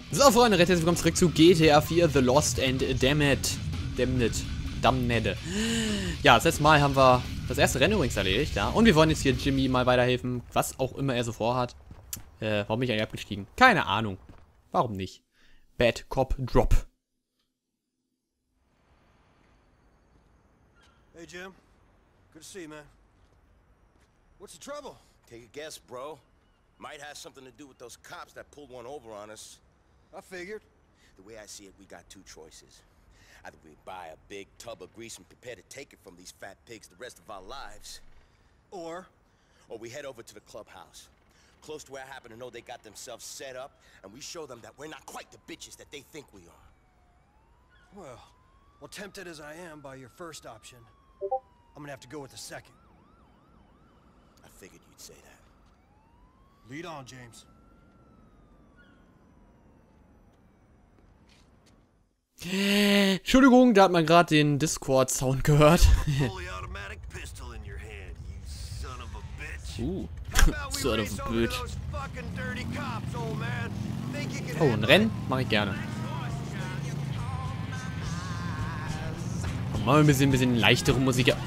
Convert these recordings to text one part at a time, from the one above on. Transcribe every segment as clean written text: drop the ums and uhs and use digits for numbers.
So, Freunde, recht herzlich willkommen zurück zu GTA 4 The Lost and Damned. Ja, das letzte Mal haben wir das erste Rennen übrigens erledigt, ja. Und wir wollen jetzt hier Jimmy mal weiterhelfen, was auch immer er so vorhat. Warum bin ich eigentlich abgestiegen? Keine Ahnung. Warum nicht? Bad Cop Drop. Hey, Jim. Good to see you, man. What's the trouble? Take a guess, bro. Might have something to do with those cops that pulled one over on us. I figured. The way I see it, we got two choices. Either we buy a big tub of grease and prepare to take it from these fat pigs the rest of our lives, Or we head over to the clubhouse, close to where I happen to know they got themselves set up, and we show them that we're not quite the bitches that they think we are. well, tempted as I am by your first option, I'm gonna have to go with the second. I figured you'd say that. Lead on, James. Entschuldigung, da hat man gerade den Discord-Sound gehört. Fully automatic pistol in your hand, you son of a bitch. How about we Son of race a over bitch. those fucking dirty cops, old man? Think you can Oh, ein handle Rennen? Mache ich gerne. Machen wir ein bisschen leichtere Musik. Ja.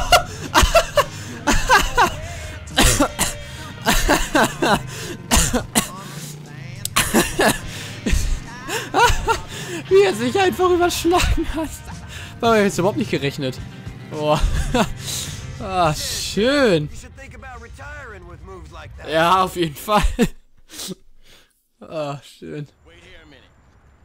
Wie er sich einfach überschlagen hat. Da habe ich jetzt überhaupt nicht gerechnet. Boah. Ah, schön. You should think about retiring with moves like that. Ja, auf jeden Fall. Ah, schön. Wait here a minute.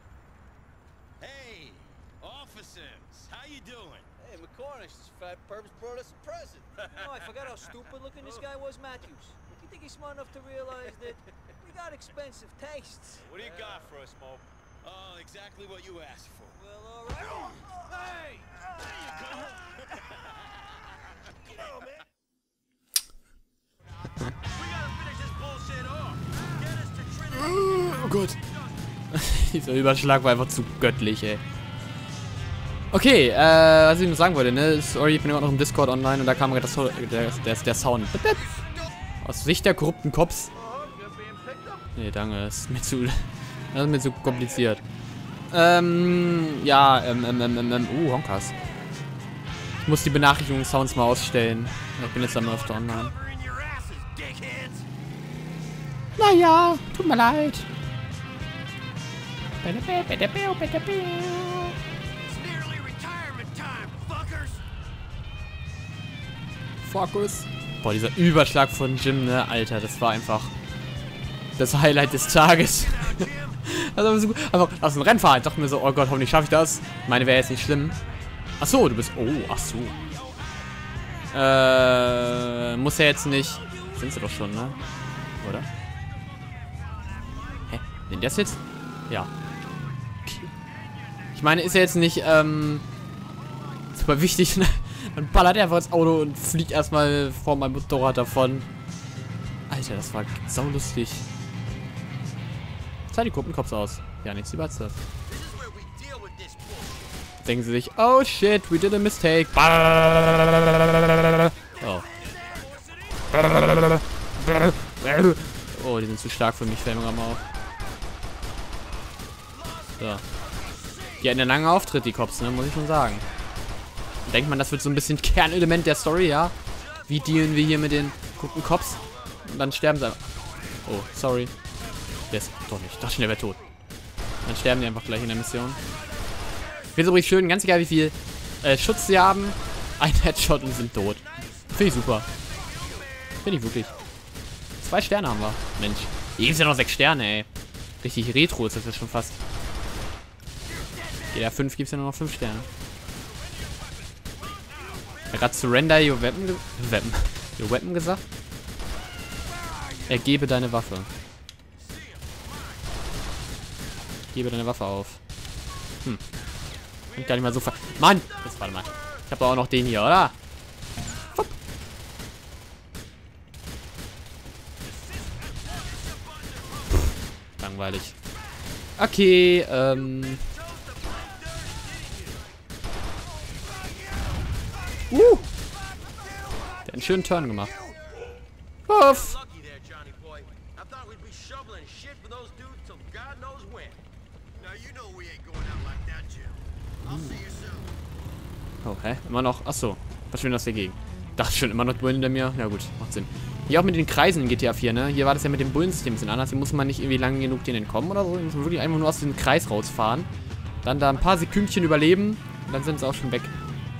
Hey, officers, how you doing? Hey, McCormick, this fat purpose brought us a present. Oh, I forgot how stupid looking this guy was, Matthews. You think he's smart enough to realize that we got expensive tastes? What do you got for us, Mo? Oh, exactly what you asked for. Well, all right. Hey, there you go. Come on, man. We gotta finish this bullshit off. Get us to Trinity. Oh Gott. Dieser Überschlag war einfach zu göttlich, ey. Okay, was ich noch sagen wollte, ne? Sorry, ich bin immer noch im Discord online und da kam gerade der Sound. Aus Sicht der korrupten Cops. Nee, danke, das ist mir zu kompliziert. Ja, Honkas. Ich muss die Benachrichtigungssounds mal ausstellen. Ich bin jetzt dann öfter online. Cover in your asses, dickheads. Naja, tut mir leid. It's nearly retirement time, fuckers. Fokus. Boah, dieser Überschlag von Jim, ne? Alter, das war einfach das Highlight des Tages. Now, Jim. Also so gut. Einfach aus dem Rennen fahren. Ich dachte mir so, oh Gott, hoffentlich schaffe ich das. Meine wäre jetzt nicht schlimm. Ach so, du bist. Oh, ach so. Muss ja jetzt nicht. Sind sie doch schon, ne? Oder? Hä? Sind das jetzt? Ja. Okay. Ich meine, ist ja jetzt nicht, super wichtig, ne? Dann ballert er einfach ins Auto und fliegt erstmal vor meinem Motorrad davon. Alter, das war saulustig. Zeig die Gruppenkops aus. Ja, nichts über das. This is where we deal with this bullshit. Denken sie sich, oh shit, we did a mistake. Oh. Oh, die sind zu stark für mich, fällt mir gerade mal auf. So. Die hatten einen langen Auftritt, die Cops, ne, muss ich schon sagen. Denkt man, das wird so ein bisschen Kernelement der Story, ja? Wie dealen wir hier mit den guten Cops? Und dann sterben sie einfach. Oh, sorry. Der ist doch nicht. Ich dachte schon, der wäre tot. Dann sterben die einfach gleich in der Mission. Ich finde es übrigens schön, ganz egal wie viel Schutz sie haben. Ein Headshot und sind tot. Finde ich super. Finde ich wirklich. 2 Sterne haben wir. Mensch. Hier gibt es ja noch 6 Sterne, ey. Richtig retro ist das ja schon fast. GTA 5 gibt es ja nur noch 5 Sterne. Er hat gerade Surrender your weapon gesagt. Ergebe deine Waffe. Gebe deine Waffe auf. Gar nicht mal so Mann! Jetzt warte mal. Ich habe auch noch den hier, oder? Fupp. Langweilig. Okay, Der hat einen schönen Turn gemacht. Puff! Lucky there, Johnny boy. I thought we'd be shoveling shit for those dudes till God knows when. Now you know we ain't going out like that, Jim. I'll see you soon. Oh, hä? Immer noch? Achso. Verschwindet das dagegen. Dachte schon, immer noch Bullen hinter mir. Ja gut, macht Sinn. Hier auch mit den Kreisen in GTA 4, ne? Hier war das ja mit dem Bullensystem ein bisschen anders. Hier muss man nicht irgendwie lange genug denen entkommen oder so. Hier muss man wirklich einfach nur aus dem Kreis rausfahren. Dann da ein paar Sekündchen überleben. Und dann sind sie auch schon weg.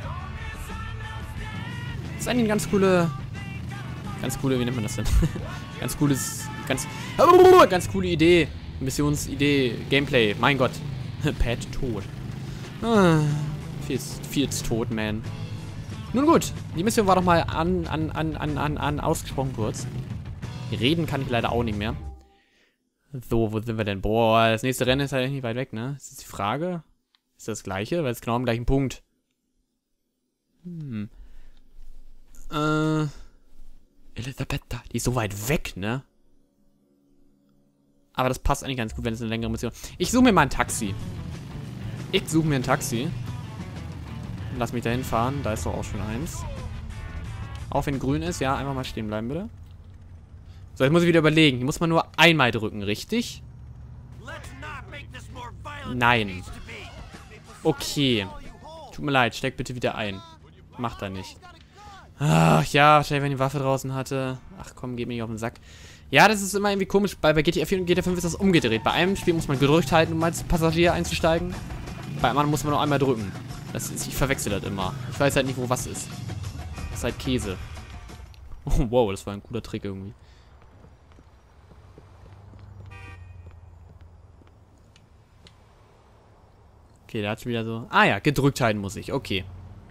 Das ist eigentlich eine ganz coole, wie nennt man das denn? ganz coole Idee. Missionsidee, Gameplay. Mein Gott. Pat tot. Ah, viel zu tot, man. Nun gut, die Mission war doch mal ausgesprochen kurz. Reden kann ich leider auch nicht mehr. So, wo sind wir denn? Boah, das nächste Rennen ist halt nicht weit weg, ne? Ist das die Frage? Ist das gleiche? Weil es genau am gleichen Punkt. Elisabeth, die ist so weit weg, ne? Aber das passt eigentlich ganz gut, wenn es eine längere Mission ist. Ich suche mir mal ein Taxi. Lass mich da hinfahren. Da ist doch auch schon eins. Auch wenn grün ist, ja, einfach mal stehen bleiben, bitte. So, jetzt muss ich wieder überlegen. Hier muss man nur einmal drücken, richtig? Nein. Okay. Tut mir leid, steck bitte wieder ein. Macht er nicht. Ach ja, wahrscheinlich, wenn die Waffe draußen hatte. Ach komm, geht mir nicht auf den Sack. Ja, das ist immer irgendwie komisch. Bei GTA 4 und GTA 5 ist das umgedreht. Bei einem Spiel muss man gedrückt halten, um als Passagier einzusteigen. Bei einem anderen muss man nur einmal drücken. Ich verwechsel das immer. Ich weiß halt nicht, wo was ist. Das ist halt Käse. Oh, wow, das war ein cooler Trick irgendwie. Okay, der hat schon wieder so... Ah ja, gedrückt halten muss ich. Okay.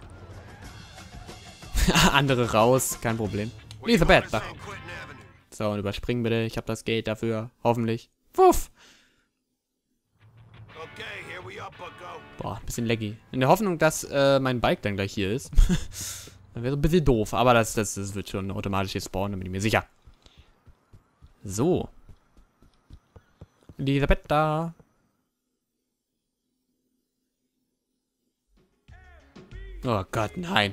Andere raus, kein Problem. Elisabeth, da. So, und überspringen bitte. Ich habe das Gate dafür. Hoffentlich. Wuff. Boah, ein bisschen laggy. In der Hoffnung, dass mein Bike dann gleich hier ist. Dann wäre so ein bisschen doof. Aber das wird schon automatisch hier spawnen, da bin ich mir sicher. So. Elisabeth da. Oh Gott, nein.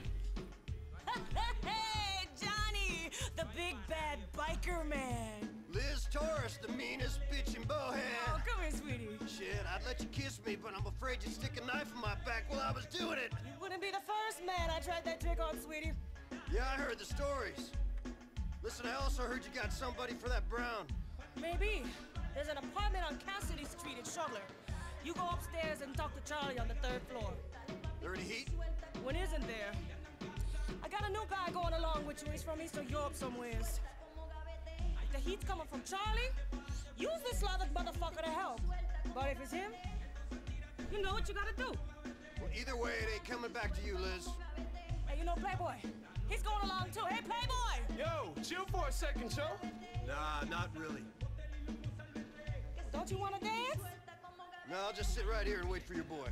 Hey, Johnny, the big bad biker man. Liz Torres, the meanest bitch in Bohan. Oh, come here, sweetie. Shit, I'd let you kiss me, but I'm afraid you'd stick a knife in my back while I was doing it. You wouldn't be the first man I tried that trick on, sweetie. Yeah, I heard the stories. Listen, I also heard you got somebody for that Brown. Maybe. There's an apartment on Cassidy Street in Shoveler. You go upstairs and talk to Charlie on the 3rd floor. There any heat? When isn't there? I got a new guy going along with you. He's from Eastern Europe somewheres. The heat's coming from Charlie. Use this slathered motherfucker to help. But if it's him, you know what you gotta do. Well, either way, it ain't coming back to you, Liz. Hey, you know Playboy? He's going along too. Hey, Playboy! Yo, chill for a second, Joe. Nah, not really. Don't you want to dance? No, I'll just sit right here and wait for your boy.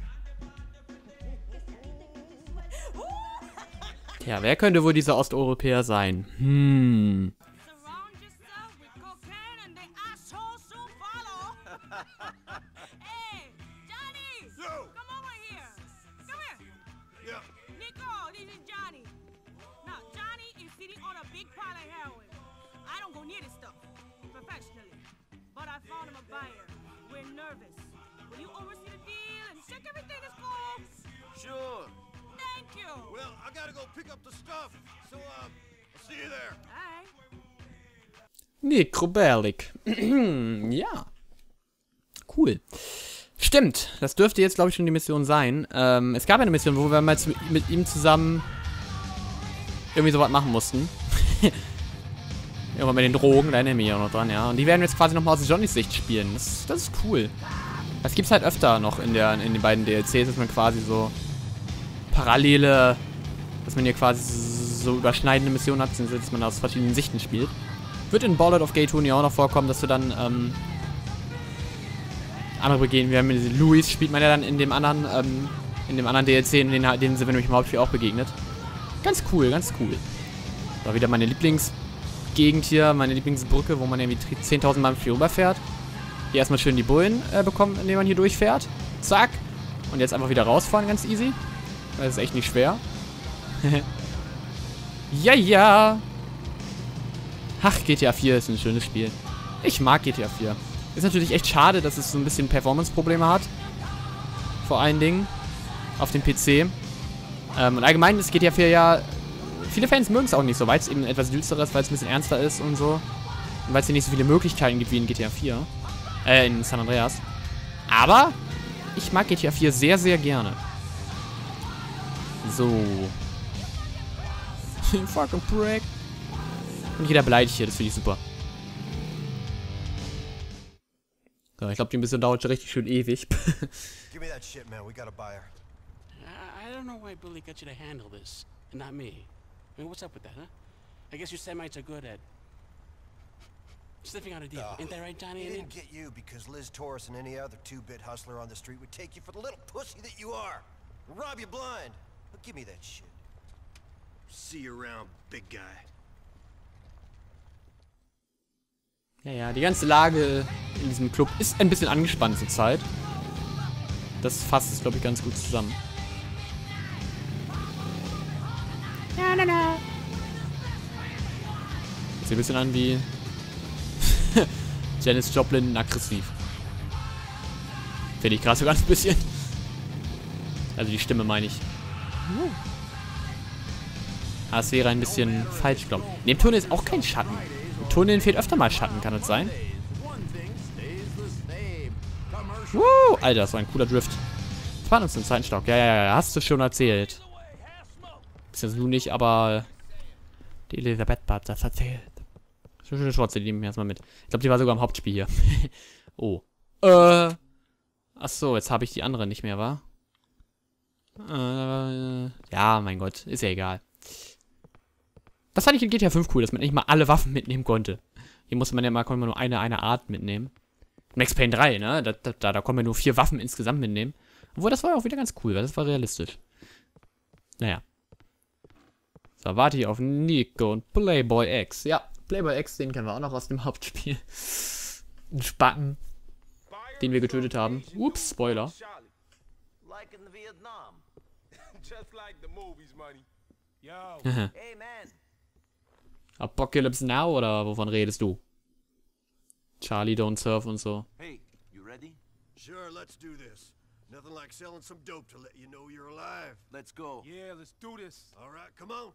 Tja, wer könnte wohl dieser Osteuropäer sein? Surround yourself with cocaine and the asshole soon follow. Hey, Johnny! Yo! Come over here. Come here. Yeah. Nico, this is Johnny. Now, Johnny is sitting on a big pile of heroin. I don't go near this stuff professionally, but I found him a buyer. We're nervous. Will you oversee the deal and check everything is cool? Sure. Thank you. Well, I gotta go pick up the stuff, so, I'll see you there. All right. Necrobellic. Ja. Cool. Stimmt. Das dürfte jetzt, glaube ich, schon die Mission sein. Es gab eine Mission, wo wir mal mit ihm zusammen irgendwie sowas machen mussten. Irgendwann mit den Drogen, da erinnere ich mich auch noch dran, ja. Und die werden wir jetzt quasi nochmal aus Johnnys Sicht spielen. Das ist cool. Das gibt's halt öfter noch in den beiden DLCs, dass man quasi so parallele, dass man hier quasi so überschneidende Missionen hat, dass man aus verschiedenen Sichten spielt. Wird in Ballad of Gay Tony auch noch vorkommen, dass du dann andere begehen. Wir haben mit Louis spielt man ja dann in dem anderen DLC, in denen sind wir nämlich im Hauptspiel auch begegnet. Ganz cool, ganz cool. War wieder meine Lieblingsgegend hier, meine Lieblingsbrücke, wo man irgendwie 10.000 Mal viel rüberfährt. Hier erstmal schön die Bullen bekommen, indem man hier durchfährt. Zack. Und jetzt einfach wieder rausfahren, ganz easy. Das ist echt nicht schwer. Ja, ja. Ach, GTA 4 ist ein schönes Spiel. Ich mag GTA 4. Ist natürlich echt schade, dass es so ein bisschen Performance-Probleme hat. Vor allen Dingen. Auf dem PC. Und allgemein ist GTA 4 ja... Viele Fans mögen es auch nicht so, weil es eben etwas düsteres, weil es ein bisschen ernster ist und so. Und weil es hier nicht so viele Möglichkeiten gibt wie in GTA 4. In San Andreas. Aber ich mag GTA 4 sehr, sehr gerne. So. Fucking prick. Und jeder beleidigt hier, das finde ich super. So, ich glaube, die Mission dauert schon richtig schön ewig. Give me that shit, man. We got a buyer. I don't know why Billy got you to handle this, and not me. I mean, what's up with that, huh? I guess you Semites are good at sniffing out a deal. Ain't that right, Johnny? He didn't get you because Liz Torres and any other two-bit hustler on the street would take you for the little pussy that you are. And rob you blind. But give me that shit. See you around, big guy. Ja, die ganze Lage in diesem Club ist ein bisschen angespannt zur Zeit. Das fasst es, glaube ich, ganz gut zusammen. Sieht ein bisschen an wie Janis Joplin aggressiv. Finde ich gerade so ganz ein bisschen. Also die Stimme meine ich. Aber es wäre ein bisschen falsch, glaube ich. In dem Tunnel ist auch kein Schatten. Im Tunnel fehlt öfter mal Schatten, kann das sein? Alter, das war ein cooler Drift. Fahren uns im zweiten Stock. Ja, hast du schon erzählt. Bisschen du nicht, aber die Elisabeth hat das erzählt. Schöne Schwarze, die nehmen wir erstmal mit. Ich glaube, die war sogar im Hauptspiel hier. Oh. Achso, jetzt habe ich die andere nicht mehr, wa? Ja, mein Gott. Ist ja egal. Das fand ich in GTA 5 cool, dass man nicht mal alle Waffen mitnehmen konnte. Hier musste man ja mal, konnte man nur eine Art mitnehmen. Max Payne 3, ne? Da konnte man nur 4 Waffen insgesamt mitnehmen. Obwohl, das war ja auch wieder ganz cool, weil das war realistisch. Naja. So, warte ich auf Nico und Playboy X. Ja, Playboy X, den kennen wir auch noch aus dem Hauptspiel. Ein Spacken, den wir getötet haben. Ups, Spoiler. Like in Vietnam. Just like the movies, money. Yo. Hey, man. Apocalypse Now oder wovon redest du? Charlie Don't Surf und so. Hey, you ready? Sure, let's do this. Nothing like selling some dope to let you know you're alive. Let's go. Yeah, let's do this. All right, come on.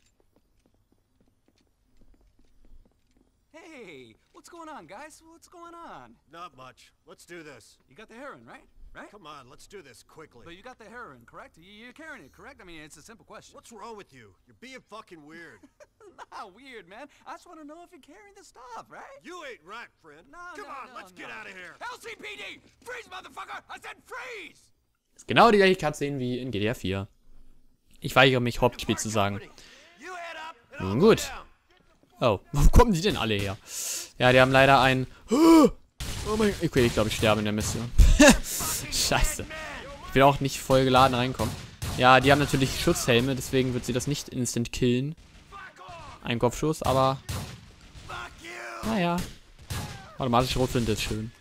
Hey, what's going on, guys? What's going on? Not much. Let's do this. You got the heroin, right? Right? Come on, let's do this quickly. But you got the heroin, correct? You're carrying it, correct? I mean, it's a simple question. What's wrong with you? You're being fucking weird. Not weird, man. I just want to know if you're carrying the stuff, right? You ain't right, friend. No, Come no, on, no, let's get no. out of here. LCPD! Freeze, motherfucker! I said freeze! Ist genau die gleiche Cutscene wie in GTA 4. Ich weigere mich, Hauptspiel zu sagen. You head up and Nun I'll go gut. down. Oh, wo kommen die denn alle her? Ja, die haben leider ein... Oh mein Gott. Okay, ich glaube, ich sterbe in der Mission. Scheiße. Ich will auch nicht voll geladen reinkommen. Ja, die haben natürlich Schutzhelme, deswegen wird sie das nicht instant killen. Ein Kopfschuss, aber... Naja. Automatische Schrotflinte ist schön.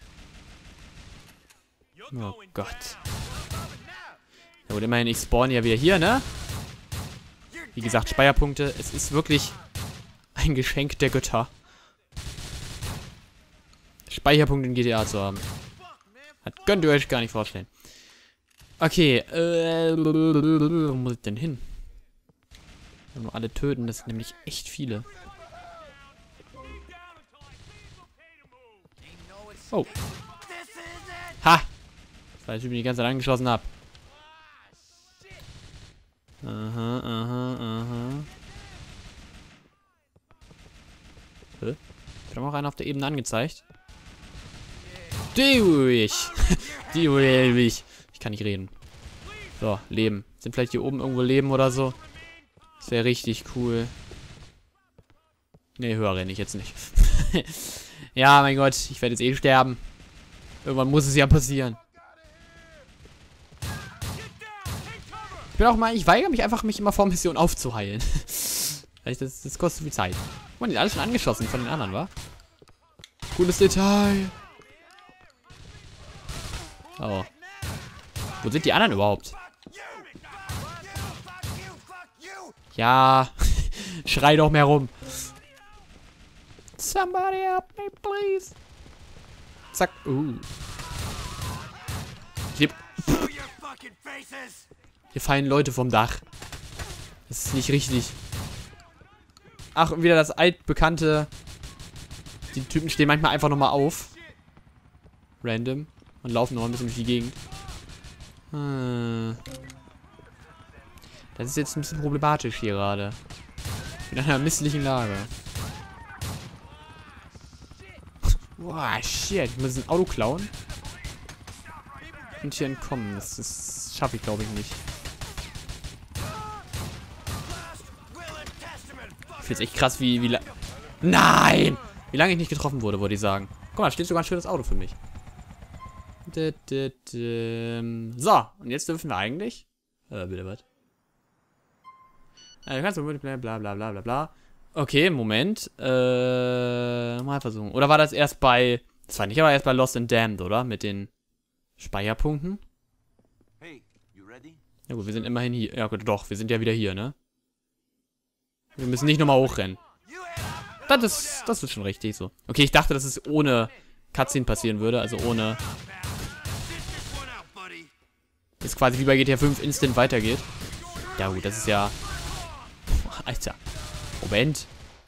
Oh Gott. Ja gut, immerhin, ich spawn ja wieder hier, ne? Wie gesagt, Speicherpunkte. Es ist wirklich ein Geschenk der Götter, Speicherpunkte in GTA zu haben. Das könnt ihr euch gar nicht vorstellen. Okay, wo muss ich denn hin? Nur alle töten, das sind nämlich echt viele. Oh. Ha! Das war der Typ, den ich die ganze Zeit angeschossen habe. Aha. Hä? Ich habe auch einen auf der Ebene angezeigt. Ich kann nicht reden. So, Leben. Sind vielleicht hier oben irgendwo Leben oder so? Das wäre richtig cool. Ne, höher renne ich jetzt nicht. Ja, mein Gott, ich werde jetzt eh sterben. Irgendwann muss es ja passieren. Ich weigere mich einfach, mich immer vor Mission aufzuheilen. Das kostet viel Zeit. Man, die sind alle schon angeschossen von den anderen, wa? Cooles Detail. Oh. Wo sind die anderen überhaupt? Ja. Schrei doch mehr rum. Somebody help me, please. zack. Hier fallen Leute vom Dach. Das ist nicht richtig. Ach, und wieder das altbekannte. Die Typen stehen manchmal einfach nochmal auf. Random. Und laufen noch ein bisschen durch die Gegend. Das ist jetzt ein bisschen problematisch hier gerade. In einer misslichen Lage. Boah, shit. Ich muss ein Auto klauen. Und hier entkommen. Das schaffe ich, glaube ich, nicht. Ich finde es echt krass, wie Nein! Wie lange ich nicht getroffen wurde, wollte ich sagen. Guck mal, da steht sogar ein schönes Auto für mich. So, und jetzt dürfen wir eigentlich... bitte was? Du kannst bla bla bla bla bla. Okay, Moment. Mal versuchen. Oder war das erst bei... Das war nicht aber erst bei Lost and Damned, oder? Mit den Speicherpunkten. Hey, you ready? Ja gut, wir sind immerhin hier. Ja gut, doch, wir sind ja wieder hier, ne? Wir müssen nicht nochmal hochrennen. Das ist schon richtig so. Okay, ich dachte, dass es ohne Cutscene passieren würde. Also ohne... Das quasi wie bei GTA 5 instant weitergeht. Ja gut, das ist ja... Alter. Moment.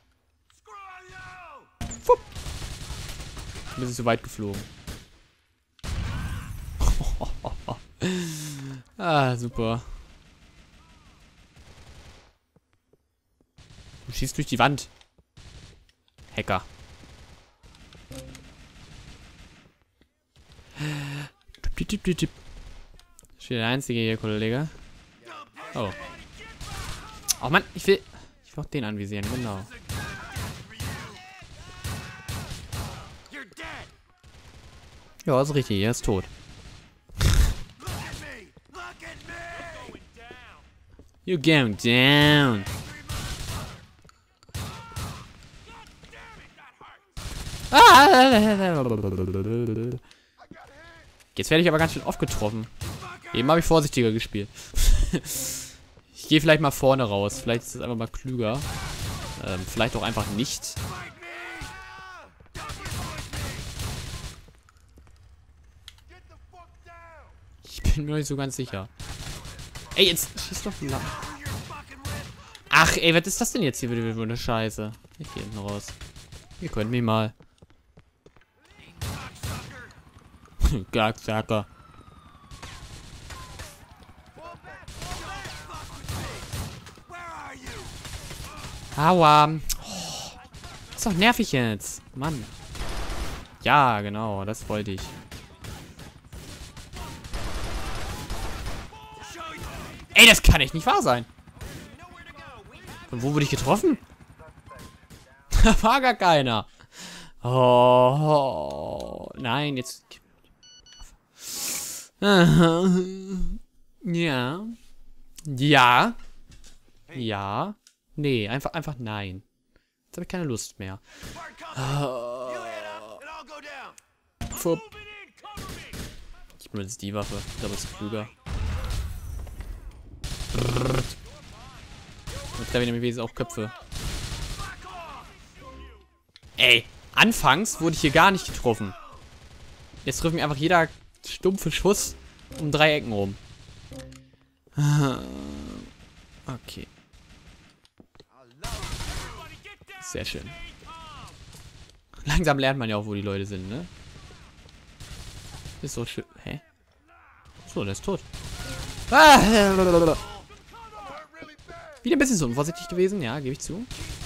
Fupp. Wir sind so weit geflogen. Ah, super. Du schießt durch die Wand. Hacker. Ich bin der Einzige hier, Kollege. Oh. Oh Mann, ich will auch den anvisieren, genau. Ja, ist richtig, er ist tot. You're going down. Jetzt werde ich aber ganz schön oft getroffen. Eben habe ich vorsichtiger gespielt. Ich gehe vielleicht mal vorne raus. Vielleicht ist es einfach mal klüger. Vielleicht auch einfach nicht. Ich bin mir nicht so ganz sicher. Ey, jetzt schieß doch lang. Ach, ey, was ist das denn jetzt hier wieder für eine Scheiße? Ich gehe hinten raus. Ihr könnt mich mal. Gacksacker. Aua. Oh, ist doch nervig jetzt. Mann. Ja, genau. Das wollte ich. Ey, das kann echt nicht wahr sein. Von wo wurde ich getroffen? Da war gar keiner. Oh. Nein, jetzt... Ja. Ja. Ja. Nee, einfach nein. Jetzt habe ich keine Lust mehr. Fupp. Ich benutze die Waffe. Ich glaube, es ist klüger. Und da wieder auch Köpfe. Ey, anfangs wurde ich hier gar nicht getroffen. Jetzt trifft mich einfach jeder stumpfe Schuss um 3 Ecken rum. Okay. Sehr schön. Langsam lernt man ja auch, wo die Leute sind, ne? Ist so schön. Hä? So, der ist tot. Ah! Wieder ein bisschen so unvorsichtig gewesen, ja, gebe ich zu.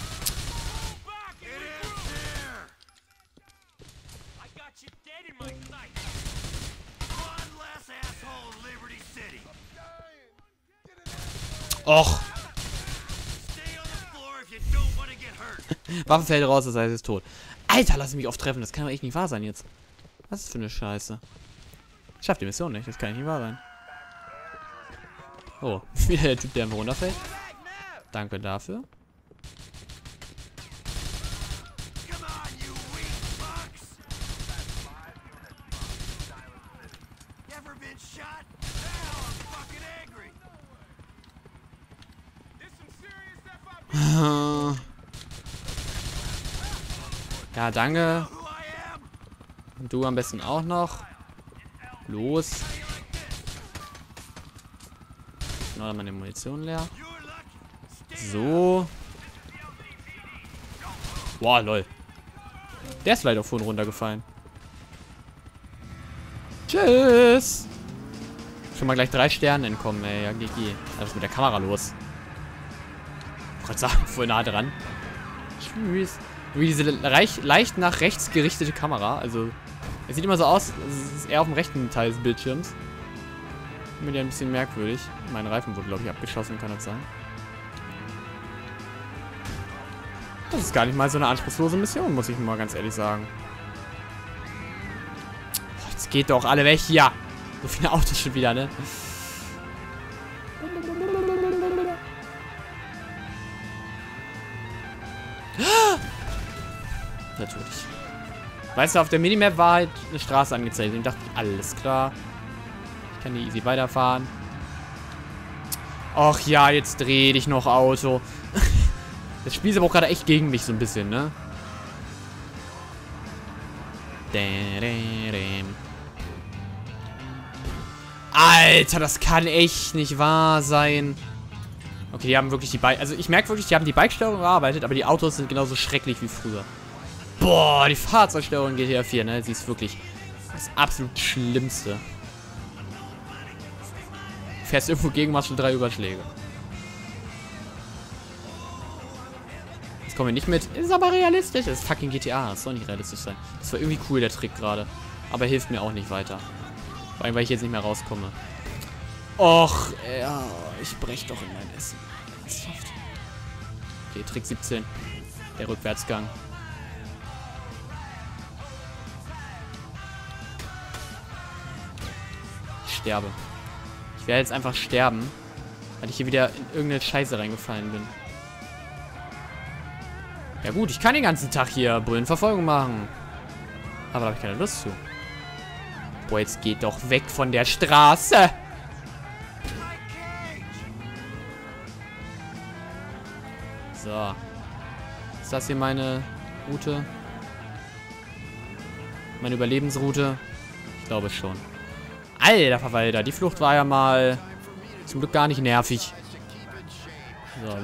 Och. Waffe fällt raus, das heißt, es ist tot. Alter, lass mich oft treffen. Das kann doch echt nicht wahr sein jetzt. Was ist das für eine Scheiße? Ich schaff die Mission nicht. Das kann nicht wahr sein. Oh, wieder der Typ, der einfach runterfällt. Danke dafür. Ja, danke. Und du am besten auch noch. Los. Genau, dann meine Munition leer. So. Boah, lol. Der ist leider vorhin runtergefallen. Tschüss. Schon mal gleich 3 Sterne entkommen, ey. Ja, GG. Was ist mit der Kamera los? Ich wollte sagen, voll nah dran. Tschüss. Wie diese leicht nach rechts gerichtete Kamera. Also, es sieht immer so aus, es ist eher auf dem rechten Teil des Bildschirms. Mir ja ein bisschen merkwürdig. Mein Reifen wurde, glaube ich, abgeschossen, kann das sein? Das ist gar nicht mal so eine anspruchslose Mission, muss ich mal ganz ehrlich sagen. Boah, jetzt geht doch alle weg hier. So viele Autos schon wieder, ne? Natürlich. Weißt du, auf der Minimap war halt eine Straße angezeigt. Und ich dachte, alles klar. Ich kann hier easy weiterfahren. Och ja, jetzt dreh dich noch Auto. Das Spiel ist aber auch gerade echt gegen mich so ein bisschen, ne? Alter, das kann echt nicht wahr sein. Okay, die haben wirklich die Bike... Also ich merke wirklich, die haben die Bike-Steuerung gearbeitet, aber die Autos sind genauso schrecklich wie früher. Boah, die Fahrzeugsteuerung in GTA 4, ne? Sie ist wirklich das absolut Schlimmste. Du fährst irgendwo gegen, machst schon 3 Überschläge. Jetzt kommen wir nicht mit. Ist aber realistisch. Das ist fucking GTA. Das soll nicht realistisch sein. Das war irgendwie cool, der Trick gerade. Aber hilft mir auch nicht weiter. Vor allem, weil ich jetzt nicht mehr rauskomme. Och, ja, ich brech doch in mein Essen. Okay, Trick 17. Der Rückwärtsgang. Ich sterbe. Ich werde jetzt einfach sterben, weil ich hier wieder in irgendeine Scheiße reingefallen bin. Ja gut, ich kann den ganzen Tag hier Bullenverfolgung machen. Aber da habe ich keine Lust zu. Boah, jetzt geht doch weg von der Straße. So. Ist das hier meine Route? Meine Überlebensroute? Ich glaube schon. Alter Verwalter, die Flucht war ja mal zum Glück gar nicht nervig. So,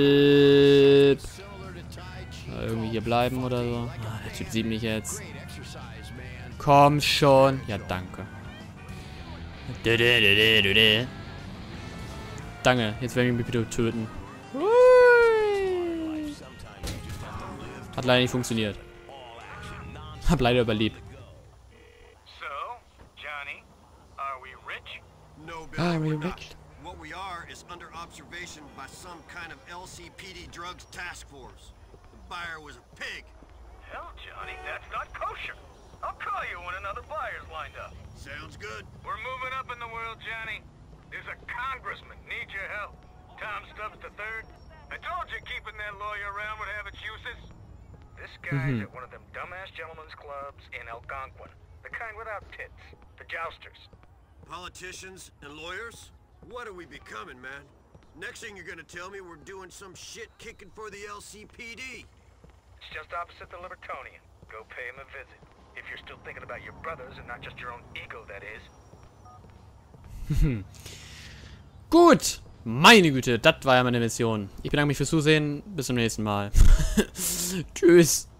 irgendwie hier bleiben oder so. Ah, der Typ sieht mich jetzt. Komm schon. Ja, danke. Danke, jetzt werden wir mich bitte töten. Hat leider nicht funktioniert. Hab leider überlebt. No, we're not. What we are is under observation by some kind of LCPD drugs task force. The buyer was a pig. Hell, Johnny, that's not kosher. I'll call you when another buyer's lined up. Sounds good. We're moving up in the world, Johnny. There's a congressman needs your help. Tom Stubbs III. I told you keeping that lawyer around would have its uses. This guy's at one of them dumbass gentlemen's clubs in Algonquin. The kind without tits. The jousters. Politicians and lawyers? What are we becoming, man? Next thing you're gonna tell me we're doing some shit kicking for the LCPD. It's just opposite the Libertonian. Go pay him a visit. If you're still thinking about your brothers and not just your own ego, that is. Gut. Meine Güte, das war ja meine Mission. Ich bedanke mich fürs Zusehen. Bis zum nächsten Mal. Tschüss.